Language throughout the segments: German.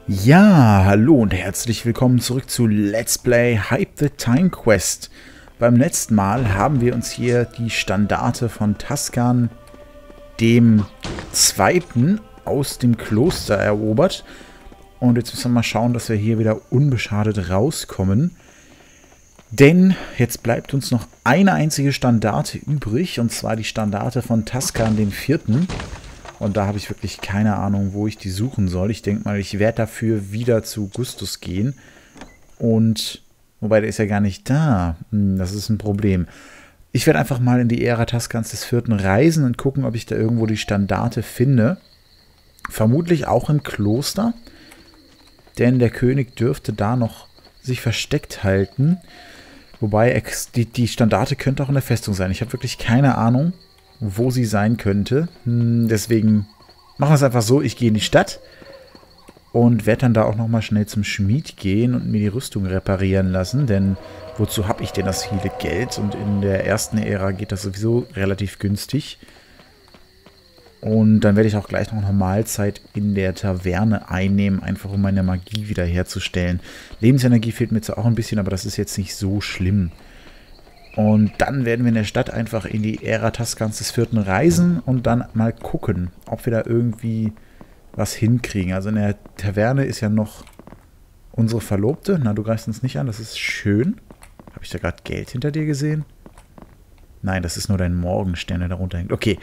Ja, hallo und herzlich willkommen zurück zu Let's Play Hype the Time Quest. Beim letzten Mal haben wir uns hier die Standarte von Tascan dem Zweiten aus dem Kloster erobert. Und jetzt müssen wir mal schauen, dass wir hier wieder unbeschadet rauskommen. Denn jetzt bleibt uns noch eine einzige Standarte übrig, und zwar die Standarte von Tascan dem Vierten. Und da habe ich wirklich keine Ahnung, wo ich die suchen soll. Ich denke mal, ich werde dafür wieder zu Gustus gehen. Und, wobei, der ist ja gar nicht da. Das ist ein Problem. Ich werde einfach mal in die Ära Tascans des Vierten reisen und gucken, ob ich da irgendwo die Standarte finde. Vermutlich auch im Kloster. Denn der König dürfte da noch sich versteckt halten. Wobei, die Standarte könnte auch in der Festung sein. Ich habe wirklich keine Ahnung, wo sie sein könnte. Deswegen machen wir es einfach so, ich gehe in die Stadt und werde dann da auch nochmal schnell zum Schmied gehen und mir die Rüstung reparieren lassen, denn wozu habe ich denn das viele Geld? Und in der ersten Ära geht das sowieso relativ günstig. Und dann werde ich auch gleich noch eine Mahlzeit in der Taverne einnehmen, einfach um meine Magie wiederherzustellen. Lebensenergie fehlt mir zwar auch ein bisschen, aber das ist jetzt nicht so schlimm. Und dann werden wir in der Stadt einfach in die Ära Tascans des Vierten reisen und dann mal gucken, ob wir da irgendwie was hinkriegen. Also in der Taverne ist ja noch unsere Verlobte. Na, du greifst uns nicht an, das ist schön. Habe ich da gerade Geld hinter dir gesehen? Nein, das ist nur dein Morgenstern, der da runterhängt. Okay,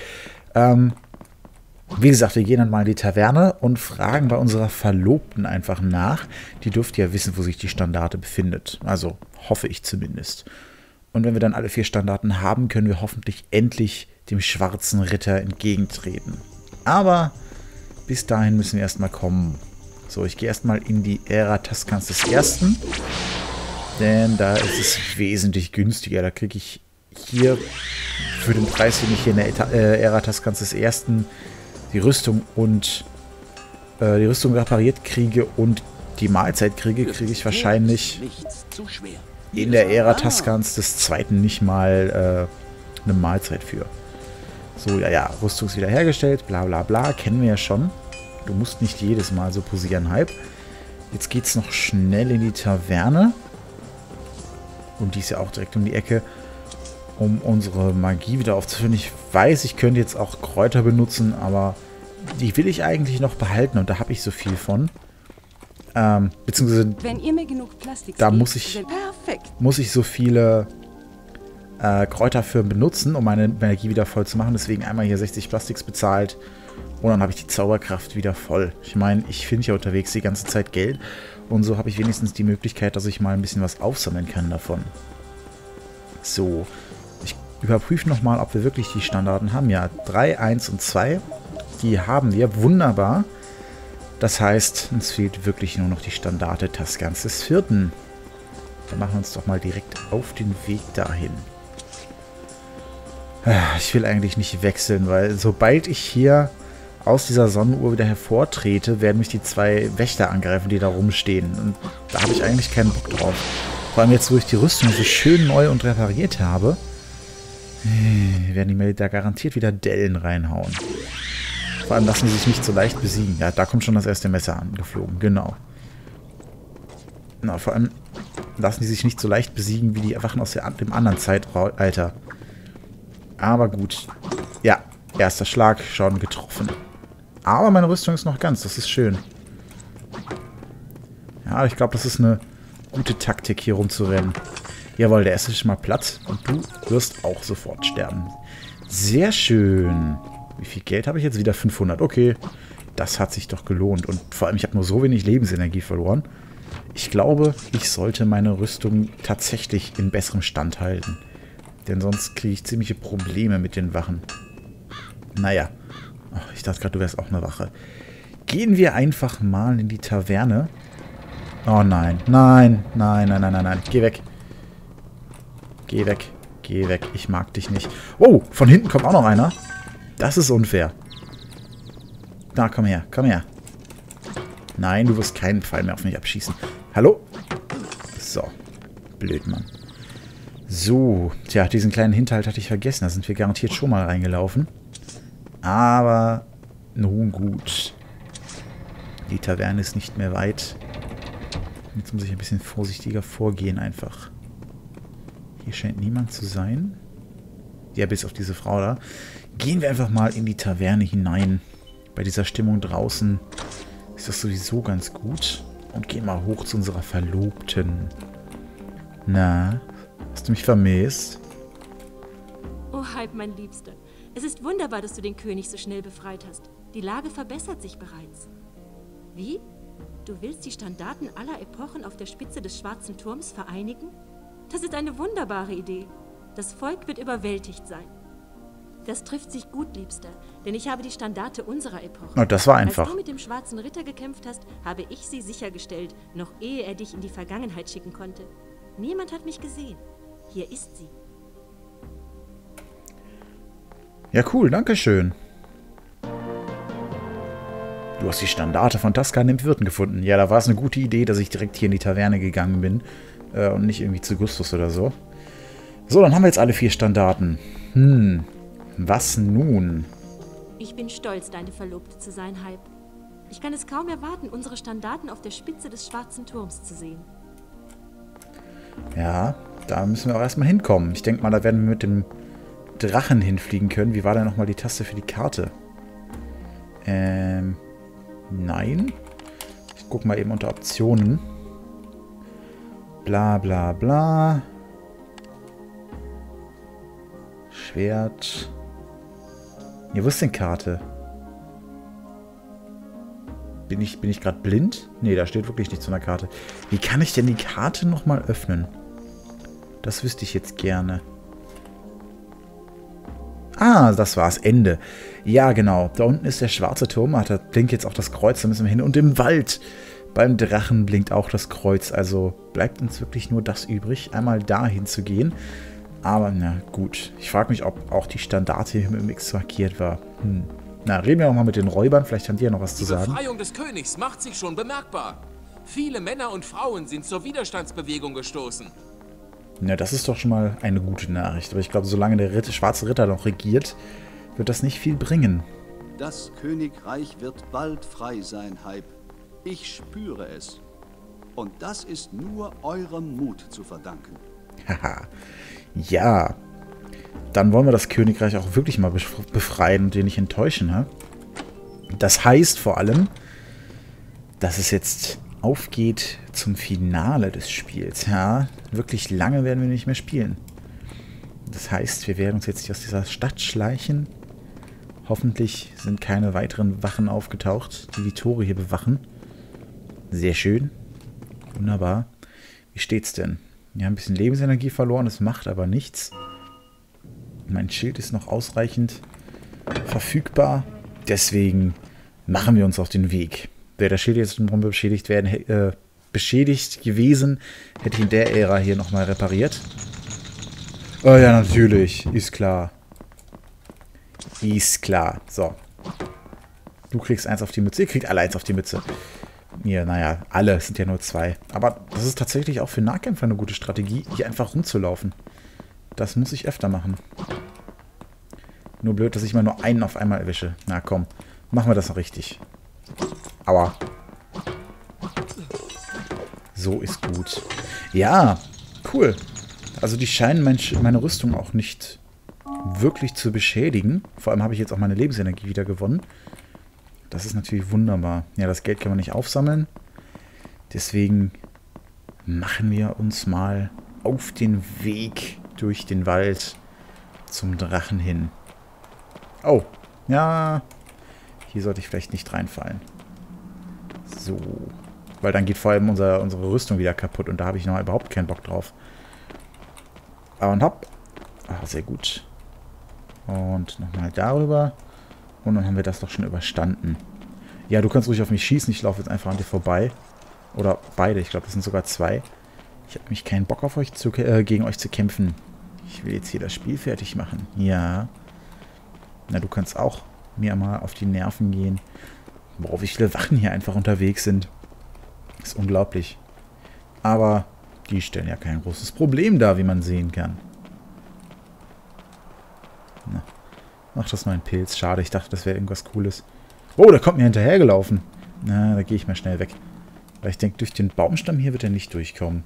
wie gesagt, wir gehen dann mal in die Taverne und fragen bei unserer Verlobten einfach nach. Die dürfte ja wissen, wo sich die Standarte befindet. Also hoffe ich zumindest. Und wenn wir dann alle 4 Standarten haben, können wir hoffentlich endlich dem schwarzen Ritter entgegentreten. Aber bis dahin müssen wir erstmal kommen. So, ich gehe erstmal in die Ära Tascans des Ersten. Denn da ist es wesentlich günstiger. Da kriege ich hier für den Preis, den ich hier in der Ära Tascans des Ersten die Rüstung und die Rüstung repariert kriege und die Mahlzeit kriege ich wahrscheinlich in der Ära Tascans des Zweiten nicht mal eine Mahlzeit für. So, ja, Rüstung ist wiederhergestellt, bla bla bla, kennen wir ja schon. Du musst nicht jedes Mal so posieren, Hype. Jetzt geht's noch schnell in die Taverne. Und die ist ja auch direkt um die Ecke, um unsere Magie wieder aufzufüllen. Ich weiß, ich könnte jetzt auch Kräuter benutzen, aber die will ich eigentlich noch behalten und da habe ich so viel von. Beziehungsweise wenn ihr mir genug Plastik da seht, muss ich so viele Kräuter für benutzen, um meine Energie wieder voll zu machen. Deswegen einmal hier 60 Plastiks bezahlt und dann habe ich die Zauberkraft wieder voll. Ich meine, ich finde ja unterwegs die ganze Zeit Geld und so habe ich wenigstens die Möglichkeit, dass ich mal ein bisschen was aufsammeln kann davon. So, ich überprüfe nochmal, ob wir wirklich die Standarten haben. Ja, 3, 1 und 2, die haben wir. Wunderbar. Das heißt, uns fehlt wirklich nur noch die Standarte Tascans des Vierten. Dann machen wir uns doch mal direkt auf den Weg dahin. Ich will eigentlich nicht wechseln, weil sobald ich hier aus dieser Sonnenuhr wieder hervortrete, werden mich die 2 Wächter angreifen, die da rumstehen. Und da habe ich eigentlich keinen Bock drauf. Vor allem jetzt, wo ich die Rüstung so schön neu und repariert habe, werden die mir da garantiert wieder Dellen reinhauen. Vor allem lassen sie sich nicht so leicht besiegen. Ja, da kommt schon das erste Messer angeflogen. Genau. Na, vor allem lassen die sich nicht so leicht besiegen wie die Wachen aus dem anderen Zeitalter. Aber gut. Ja, erster Schlag schon getroffen. Aber meine Rüstung ist noch ganz. Das ist schön. Ja, ich glaube, das ist eine gute Taktik, hier rumzurennen. Jawohl, der erste ist schon mal platt. Und du wirst auch sofort sterben. Sehr schön. Wie viel Geld habe ich jetzt? Wieder 500. Okay, das hat sich doch gelohnt. Und vor allem, ich habe nur so wenig Lebensenergie verloren. Ich glaube, ich sollte meine Rüstung tatsächlich in besserem Stand halten. Denn sonst kriege ich ziemliche Probleme mit den Wachen. Naja. Oh, ich dachte gerade, du wärst auch eine Wache. Gehen wir einfach mal in die Taverne. Oh nein. Nein. Nein, nein, nein, nein, nein. Geh weg. Geh weg. Geh weg. Ich mag dich nicht. Oh, von hinten kommt auch noch einer. Das ist unfair. Na, komm her. Komm her. Nein, du wirst keinen Pfeil mehr auf mich abschießen. Hallo? So. Blöd, Mann. So. Tja, diesen kleinen Hinterhalt hatte ich vergessen. Da sind wir garantiert schon mal reingelaufen. Aber nun gut. Die Taverne ist nicht mehr weit. Jetzt muss ich ein bisschen vorsichtiger vorgehen einfach. Hier scheint niemand zu sein. Ja, bis auf diese Frau da. Gehen wir einfach mal in die Taverne hinein. Bei dieser Stimmung draußen ist das sowieso ganz gut. Und gehen mal hoch zu unserer Verlobten. Na, hast du mich vermisst? Oh, Hype, mein Liebster. Es ist wunderbar, dass du den König so schnell befreit hast. Die Lage verbessert sich bereits. Wie? Du willst die Standarten aller Epochen auf der Spitze des Schwarzen Turms vereinigen? Das ist eine wunderbare Idee. Das Volk wird überwältigt sein. Das trifft sich gut, Liebster, denn ich habe die Standarte unserer Epoche. Oh, das war einfach. Als du mit dem Schwarzen Ritter gekämpft hast, habe ich sie sichergestellt, noch ehe er dich in die Vergangenheit schicken konnte. Niemand hat mich gesehen. Hier ist sie. Ja, cool, danke schön. Du hast die Standarte von Taskan im Wirten gefunden. Ja, da war es eine gute Idee, dass ich direkt hier in die Taverne gegangen bin. Und nicht irgendwie zu Gustus oder so. So, dann haben wir jetzt alle 4 Standarten. Was nun? Ich bin stolz, deine Verlobte zu sein, Hype. Ich kann es kaum erwarten, unsere Standarten auf der Spitze des Schwarzen Turms zu sehen. Ja, da müssen wir auch erstmal hinkommen. Ich denke mal, da werden wir mit dem Drachen hinfliegen können. Wie war denn nochmal die Taste für die Karte? Nein. Ich gucke mal eben unter Optionen. Bla bla bla. Schwert. Ja, wo ist denn Karte? Bin ich gerade blind? Nee, da steht wirklich nichts von der Karte. Wie kann ich denn die Karte nochmal öffnen? Das wüsste ich jetzt gerne. Ah, das war's. Ende. Ja, genau. Da unten ist der schwarze Turm. Da blinkt jetzt auch das Kreuz. Da müssen wir hin. Und im Wald beim Drachen blinkt auch das Kreuz. Also bleibt uns wirklich nur das übrig, einmal dahin zu gehen. Aber na gut. Ich frage mich, ob auch die Standarte hier mit dem X markiert war. Na, reden wir nochmal mit den Räubern. Vielleicht haben die ja noch was zu sagen. Die Befreiung des Königs macht sich schon bemerkbar. Viele Männer und Frauen sind zur Widerstandsbewegung gestoßen. Ja, das ist doch schon mal eine gute Nachricht. Aber ich glaube, solange der schwarze Ritter noch regiert, wird das nicht viel bringen. Das Königreich wird bald frei sein, Hype. Ich spüre es. Und das ist nur eurem Mut zu verdanken. Haha. Ja. Dann wollen wir das Königreich auch wirklich mal befreien und den nicht enttäuschen, ha? Das heißt vor allem, dass es jetzt aufgeht zum Finale des Spiels. Ja, wirklich lange werden wir nicht mehr spielen. Das heißt, wir werden uns jetzt hier aus dieser Stadt schleichen. Hoffentlich sind keine weiteren Wachen aufgetaucht, die die Tore hier bewachen. Sehr schön. Wunderbar. Wie steht's denn? Wir haben ein bisschen Lebensenergie verloren, das macht aber nichts. Mein Schild ist noch ausreichend verfügbar. Deswegen machen wir uns auf den Weg. Wäre das Schild jetzt drum beschädigt gewesen, hätte ich in der Ära hier nochmal repariert. Oh ja, natürlich. Ist klar. Ist klar. So. Du kriegst 1 auf die Mütze. Ihr kriegt alle 1 auf die Mütze. Ja, naja, alle sind ja nur 2. Aber das ist tatsächlich auch für Nahkämpfer eine gute Strategie, hier einfach rumzulaufen. Das muss ich öfter machen. Nur blöd, dass ich mal nur einen auf einmal erwische. Na komm, machen wir das noch richtig. Aua. So ist gut. Ja, cool. Also die scheinen meine Rüstung auch nicht wirklich zu beschädigen. Vor allem habe ich jetzt auch meine Lebensenergie wieder gewonnen. Das ist natürlich wunderbar. Ja, das Geld kann man nicht aufsammeln. Deswegen machen wir uns mal auf den Weg durch den Wald zum Drachen hin. Oh, ja. Hier sollte ich vielleicht nicht reinfallen. So. Weil dann geht vor allem unsere Rüstung wieder kaputt. Und da habe ich noch überhaupt keinen Bock drauf. Und hopp. Ah, sehr gut. Und nochmal darüber. Und dann haben wir das doch schon überstanden. Ja, du kannst ruhig auf mich schießen. Ich laufe jetzt einfach an dir vorbei. Oder beide. Ich glaube, das sind sogar 2. Ich habe nämlich keinen Bock auf euch gegen euch zu kämpfen. Ich will jetzt hier das Spiel fertig machen. Ja. Na, du kannst auch mir mal auf die Nerven gehen. Boah, wie viele Wachen hier einfach unterwegs sind. Das ist unglaublich. Aber die stellen ja kein großes Problem dar, wie man sehen kann. Ach, das ist nur ein Pilz. Schade, ich dachte, das wäre irgendwas Cooles. Oh, der kommt mir hinterhergelaufen. Na, da gehe ich mal schnell weg. Weil ich denke, durch den Baumstamm hier wird er nicht durchkommen.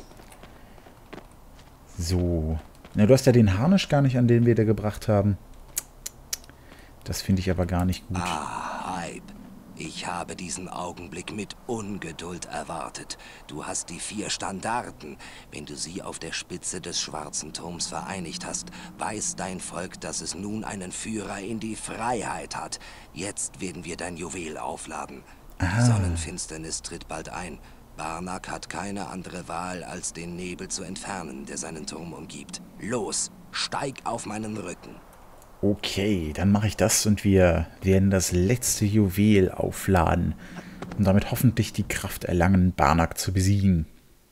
So. Na, du hast ja den Harnisch gar nicht, an den wir da gebracht haben. Das finde ich aber gar nicht gut. Ah, Hype. Ich habe diesen Augenblick mit Ungeduld erwartet. Du hast die 4 Standarten. Wenn du sie auf der Spitze des Schwarzen Turms vereinigt hast, weiß dein Volk, dass es nun einen Führer in die Freiheit hat. Jetzt werden wir dein Juwel aufladen. Die Sonnenfinsternis tritt bald ein. Barnak hat keine andere Wahl, als den Nebel zu entfernen, der seinen Turm umgibt. Los, steig auf meinen Rücken. Okay, dann mache ich das und wir werden das letzte Juwel aufladen und damit hoffentlich die Kraft erlangen, Barnak zu besiegen.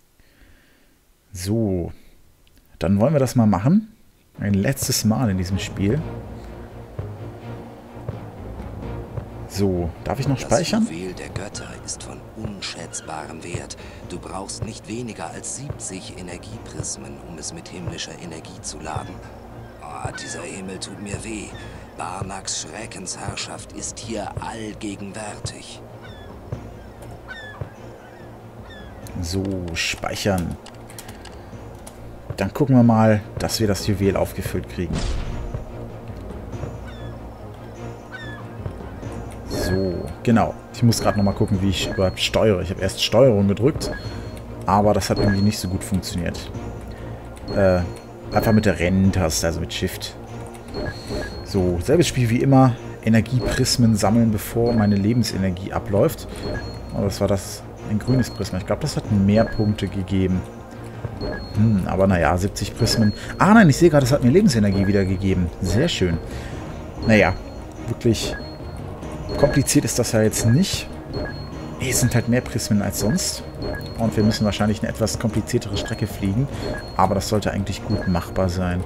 So, dann wollen wir das mal machen. Ein letztes Mal in diesem Spiel. So, darf ich noch speichern? Das Juwel der Götter ist von unschätzbarem Wert. Du brauchst nicht weniger als 70 Energieprismen, um es mit himmlischer Energie zu laden. Oh, dieser Himmel tut mir weh. Barnaks Schreckensherrschaft ist hier allgegenwärtig. So, speichern. Dann gucken wir mal, dass wir das Juwel aufgefüllt kriegen. So, genau. Ich muss gerade nochmal gucken, wie ich überhaupt steuere. Ich habe erst Steuerung gedrückt, aber das hat irgendwie nicht so gut funktioniert. Einfach mit der Renntaste, also mit Shift. So, selbes Spiel wie immer. Energieprismen sammeln, bevor meine Lebensenergie abläuft. Aber das war ein grünes Prisma. Ich glaube, das hat mehr Punkte gegeben. Aber naja, 70 Prismen. Ah nein, ich sehe gerade, das hat mir Lebensenergie wiedergegeben. Sehr schön. Naja, wirklich kompliziert ist das ja jetzt nicht. Es sind halt mehr Prismen als sonst. Und wir müssen wahrscheinlich eine etwas kompliziertere Strecke fliegen. Aber das sollte eigentlich gut machbar sein.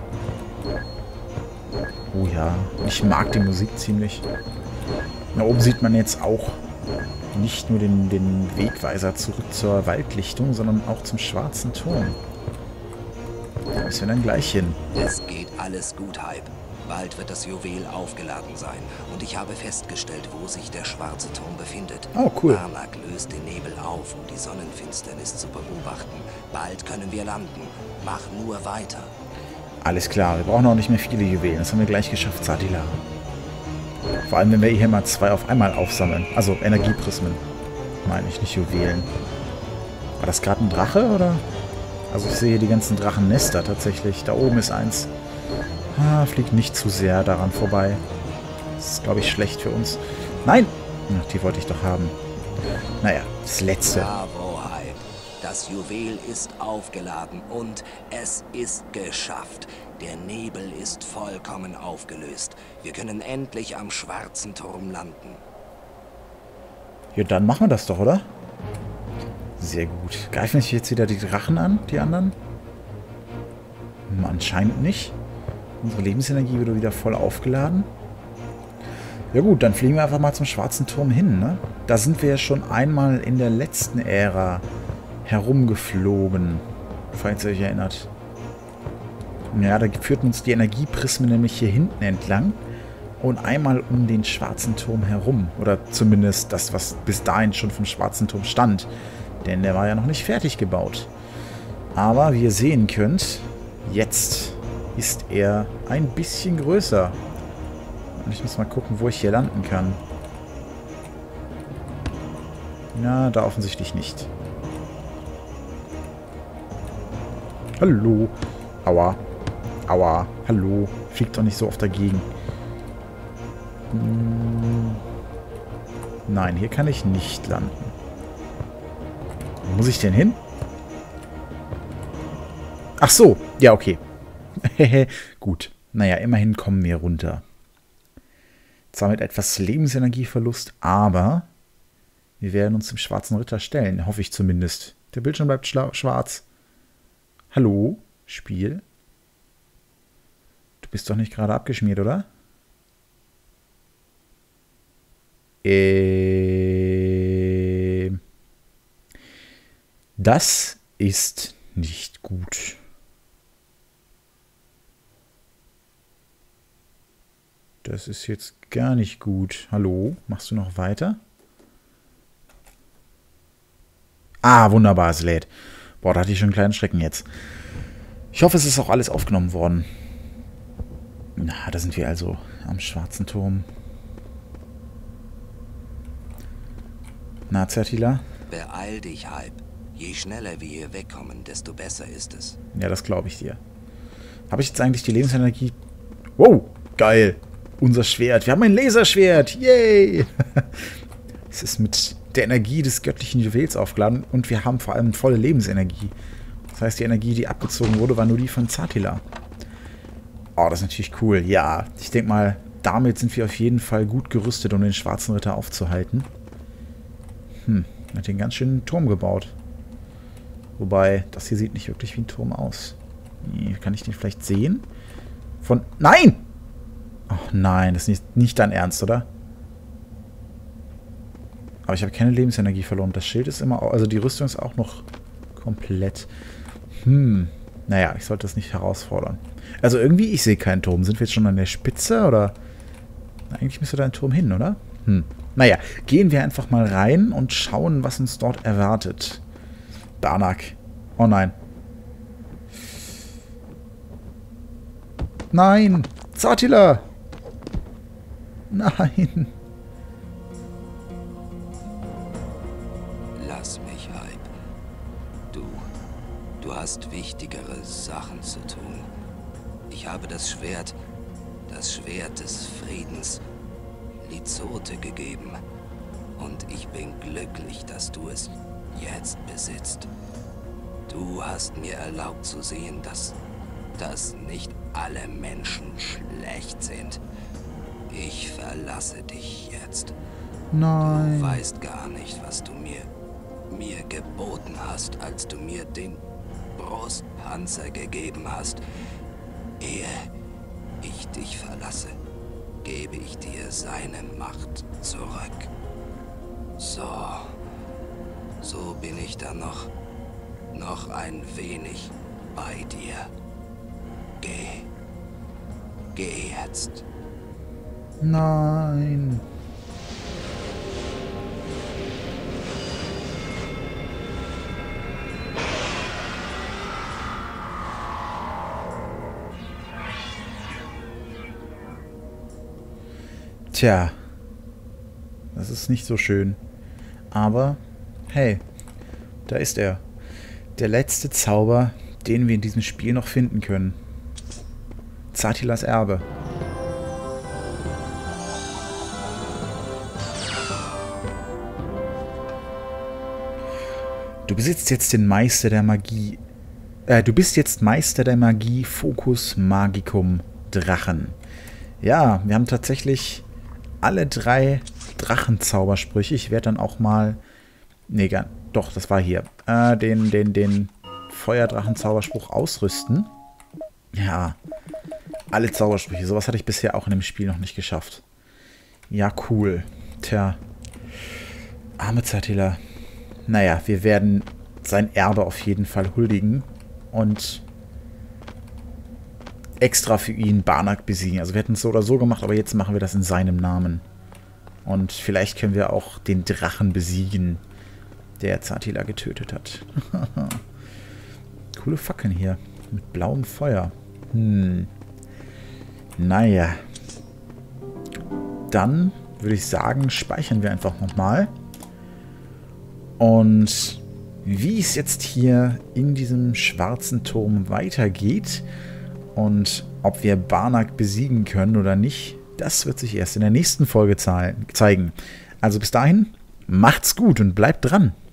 Oh ja, ich mag die Musik ziemlich. Da oben sieht man jetzt auch nicht nur den Wegweiser zurück zur Waldlichtung, sondern auch zum Schwarzen Turm. Da müssen wir dann gleich hin. Es geht alles gut, Hype. Bald wird das Juwel aufgeladen sein. Und ich habe festgestellt, wo sich der Schwarze Turm befindet. Oh, cool. Barnak löst den Nebel auf, um die Sonnenfinsternis zu beobachten. Bald können wir landen. Mach nur weiter. Alles klar, wir brauchen auch nicht mehr viele Juwelen. Das haben wir gleich geschafft, Sadila. Vor allem, wenn wir hier mal 2 auf einmal aufsammeln. Also Energieprismen. Meine ich, nicht Juwelen. War das gerade ein Drache, oder? Also ich sehe hier die ganzen Drachennester tatsächlich. Da oben ist eins. Fliegt nicht zu sehr daran vorbei. Das ist, glaube ich, schlecht für uns. Nein! Ach, die wollte ich doch haben. Naja, das letzte. Bravo, Hype. Das Juwel ist aufgeladen und es ist geschafft. Der Nebel ist vollkommen aufgelöst. Wir können endlich am Schwarzen Turm landen. Ja, dann machen wir das doch, oder? Sehr gut. Greifen sich jetzt wieder die Drachen an, die anderen? Anscheinend nicht. Unsere Lebensenergie wird wieder voll aufgeladen. Ja gut, dann fliegen wir einfach mal zum Schwarzen Turm hin, ne? Da sind wir ja schon einmal in der letzten Ära herumgeflogen, falls ihr euch erinnert. Ja, da führten uns die Energieprismen nämlich hier hinten entlang und einmal um den Schwarzen Turm herum. Oder zumindest das, was bis dahin schon vom Schwarzen Turm stand. Denn der war ja noch nicht fertig gebaut. Aber wie ihr sehen könnt, jetzt ist er ein bisschen größer. Und ich muss mal gucken, wo ich hier landen kann. Na, da offensichtlich nicht. Hallo. Aua. Aua. Hallo. Fliegt doch nicht so oft dagegen. Nein, hier kann ich nicht landen. Wo muss ich denn hin? Ach so. Ja, okay. Gut. Naja, immerhin kommen wir runter. Zwar mit etwas Lebensenergieverlust, aber wir werden uns dem Schwarzen Ritter stellen. Hoffe ich zumindest. Der Bildschirm bleibt schwarz. Hallo? Spiel? Du bist doch nicht gerade abgeschmiert, oder? Das ist nicht gut. Das ist jetzt gar nicht gut. Hallo? Machst du noch weiter? Ah, wunderbar, es lädt. Boah, da hatte ich schon einen kleinen Schrecken jetzt. Ich hoffe, es ist auch alles aufgenommen worden. Na, da sind wir also am Schwarzen Turm. Na, Zertila? Beeil dich, Hype. Je schneller wir hier wegkommen, desto besser ist es. Ja, das glaube ich dir. Habe ich jetzt eigentlich die Lebensenergie... Wow, geil. Unser Schwert. Wir haben ein Laserschwert. Yay. Es ist mit der Energie des göttlichen Juwels aufgeladen und wir haben vor allem volle Lebensenergie. Das heißt, die Energie, die abgezogen wurde, war nur die von Zertila. Oh, das ist natürlich cool. Ja, ich denke mal, damit sind wir auf jeden Fall gut gerüstet, um den Schwarzen Ritter aufzuhalten. Hat den ganz schönen Turm gebaut. Wobei, das hier sieht nicht wirklich wie ein Turm aus. Kann ich den vielleicht sehen? Nein! Ach nein, das ist nicht dein Ernst, oder? Aber ich habe keine Lebensenergie verloren. Das Schild ist immer... Also die Rüstung ist auch noch komplett... Naja, ich sollte das nicht herausfordern. Also irgendwie, ich sehe keinen Turm. Sind wir jetzt schon an der Spitze, oder? Na, eigentlich müsste da ein Turm hin, oder? Naja, gehen wir einfach mal rein und schauen, was uns dort erwartet. Barnack. Oh nein. Nein! Zertila! Nein! Lass mich, Hype. Du hast wichtigere Sachen zu tun. Ich habe das Schwert des Friedens, Lizote, gegeben. Und ich bin glücklich, dass du es jetzt besitzt. Du hast mir erlaubt zu sehen, dass nicht alle Menschen schlecht sind. Ich verlasse dich jetzt. Nein. Du weißt gar nicht, was du mir geboten hast, als du mir den Brustpanzer gegeben hast. Ehe ich dich verlasse, gebe ich dir seine Macht zurück. So bin ich dann noch ein wenig bei dir. Geh jetzt. Nein. Tja, das ist nicht so schön. Aber, hey, da ist er. Der letzte Zauber, den wir in diesem Spiel noch finden können. Zertilas Erbe. Du besitzt jetzt den Meister der Magie. Du bist jetzt Meister der Magie Focus Magicum Drachen. Ja, wir haben tatsächlich alle 3 Drachenzaubersprüche. Ich werde dann auch mal... Nee, doch, das war hier. Den Feuerdrachenzauberspruch ausrüsten. Ja, alle Zaubersprüche. Sowas hatte ich bisher auch in dem Spiel noch nicht geschafft. Ja, cool. Tja. Arme Zertila. Naja, wir werden sein Erbe auf jeden Fall huldigen. Und extra für ihn Barnack besiegen. Also wir hätten es so oder so gemacht, aber jetzt machen wir das in seinem Namen. Und vielleicht können wir auch den Drachen besiegen, der Zertila getötet hat. Coole Fackeln hier. Mit blauem Feuer. Naja. Dann würde ich sagen, speichern wir einfach nochmal. Und wie es jetzt hier in diesem schwarzen Turm weitergeht und ob wir Barnack besiegen können oder nicht, das wird sich erst in der nächsten Folge zeigen. Also bis dahin, macht's gut und bleibt dran.